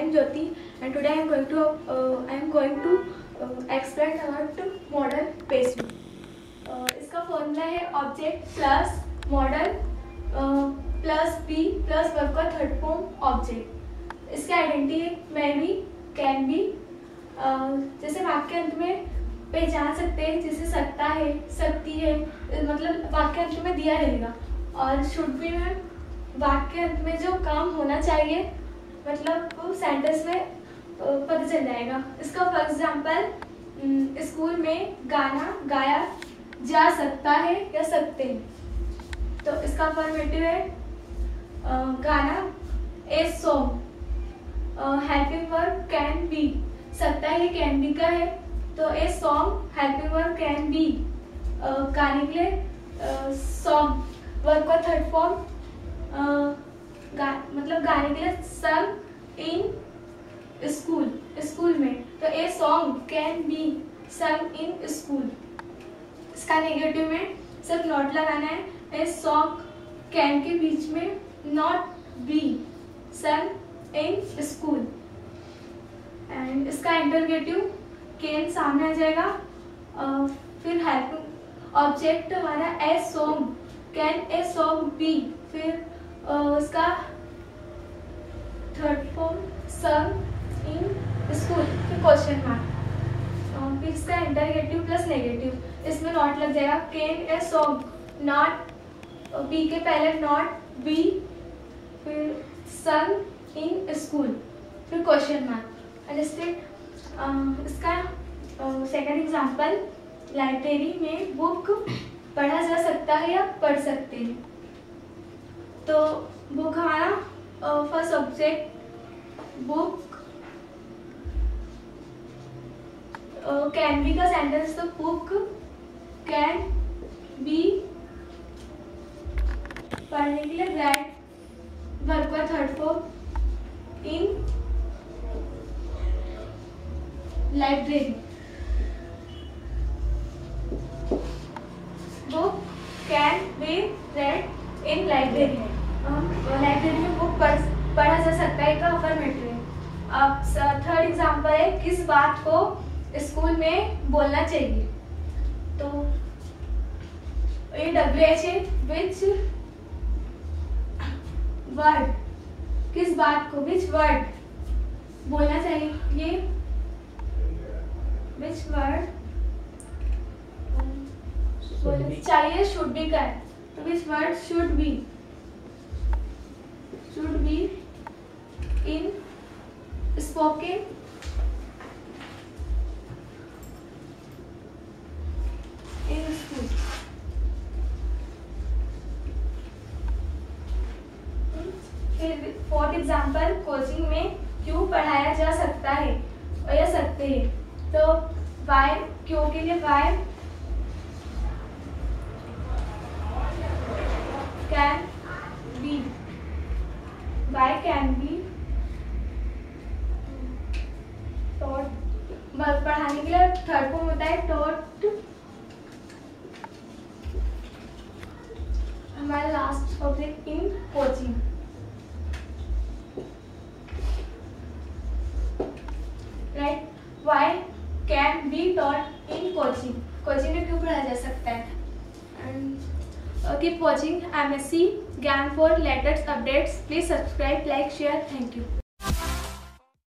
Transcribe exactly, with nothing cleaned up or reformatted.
am Jyoti, and today I am going to uh, I am going to uh, explain about model pastry. uh, इसका formula है object plus model plus be plus verb का third form object. इसके identity है may B, can be. जैसे वाक्य अंत में पहचान सकते हैं, जैसे सकता है, सकती है, मतलब वाक्य अंत में दिया रहेगा. और शुड बी में वाक्य अंत में जो काम होना चाहिए, मतलब सेंटेंस में पता चल जाएगा. इसका फॉर एग्जाम्पल, स्कूल में गाना गाया जा सकता है या सकते हैं. तो इसका फॉर्मेटिव है गाना a song. Helping verb can be, सकता है कैन बी का है, तो a song helping verb can be. गाने के लिए सॉन्ग वर्ब का थर्ड फॉर्म, गा, मतलब गाने के लिए संग इन स्कूल, स्कूल में, तो a song can be sung in school. इसका नेगेटिव में सिर्फ नॉट लगाना है. ए सॉन्ग कैन के बीच में not be sung in school. And इसका इंटरगेटिव कैन सामने आ जाएगा. uh, फिर हेल्पिंग ऑब्जेक्ट हमारा a song, can a song be, फिर uh, इसका third form sung in school, फिर क्वेश्चन मार्क. फिर इसका इंटरगेटिव प्लस नेगेटिव, इसमें नॉट लग जाएगा. Can a song, not be के पहले नॉट बी, फिर संग इन स्कूल, फिर क्वेश्चन मार्क. अंडरस्टैंड. इसका सेकंड एग्जांपल, लाइब्रेरी में बुक पढ़ा जा सकता है या पढ़ सकते हैं. तो बुक हमारा first object book, can be का सेंटेंस, तो बुक कैन बी पढ़ने के लिए रेड वर्ब का third form in library. Book can be read in library. Library में बुक पढ़ पढ़ा जा सकता है का अफर्मेटिव है. अब थर्ड एग्जांपल है किस बात को स्कूल में बोलना चाहिए. तो ये डब्ल्यू एच है, विच वर्ड, किस बात को, विच वर्ड बोलना चाहिए. ये विच वर्ड बोलना चाहिए शुड बी का है, तो which word should be, should be in spoken in school. फिर फोर्थ एग्जांपल, कोचिंग में क्यों पढ़ाया जा सकता है या सकते हैं. तो वाई, क्यों के लिए why can be, why can be taught. पढ़ाने के लिए थर्ड फॉर्म होता है टॉट. हमारा last object in coaching. Right, why can be taught in coaching, coaching में क्यों पढ़ाया जा सकता है. And keep watching M S C Gyan for latest updates. Please subscribe, like, share. Thank you.